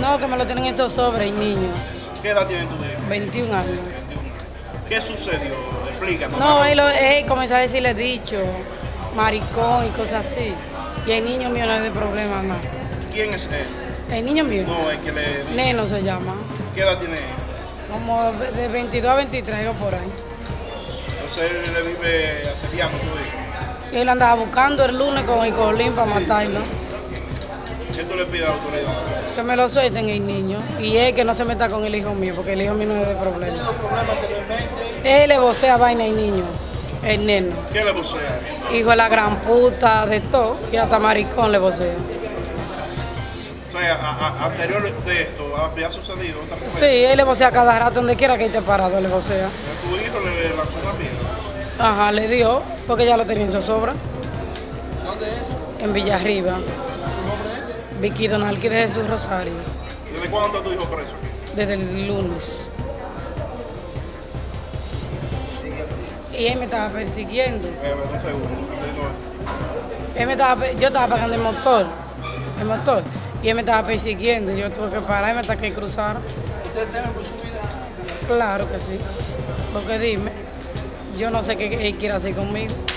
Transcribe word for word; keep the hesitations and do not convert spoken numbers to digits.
No, que me lo tienen en zozobra, el niño. ¿Qué edad tiene tu hijo? veintiún años. ¿Qué sucedió? Explícanos. No, él, él comenzó a decirle dicho, maricón y cosas así. Y el niño mío no es de problema más. ¿Quién es él? El niño mío. No, el que le dice. Neno se llama. ¿Qué edad tiene él? Como de veintidós a veintitrés o por ahí. Entonces él le vive asediando, tú dices. Él andaba buscando el lunes con el colín para matarlo. ¿Qué tú le pides a la autoridad? Que me lo suelten el niño. Y él que no se meta con el hijo mío, porque el hijo mío no es de problema. ¿Tenido problemas anteriormente? Él le vocea vaina al niño, el neno. ¿Qué le vocea? Hijo de la gran puta, de todo. Y hasta maricón le vocea. O sea, a, a, anterior de esto, ¿había sucedido otra cosa? Sí, él le vocea cada rato, donde quiera que esté parado, le vocea. ¿A tu hijo le lanzó una piedra? Ajá, le dio, porque ya lo tenía en zozobra. ¿Dónde es? En Villarriba. ¿Tu nombre es? Vicky Donalqui de Jesús Rosarios. ¿Desde cuándo está tu hijo preso aquí? Desde el lunes. Y él me estaba persiguiendo. Eh, un segundo. Él me estaba, yo estaba pagando el motor, el motor, y él me estaba persiguiendo. Yo tuve que pararme hasta que cruzara. ¿Usted teme por su vida? Claro que sí. Porque dime, yo no sé qué él quiere hacer conmigo.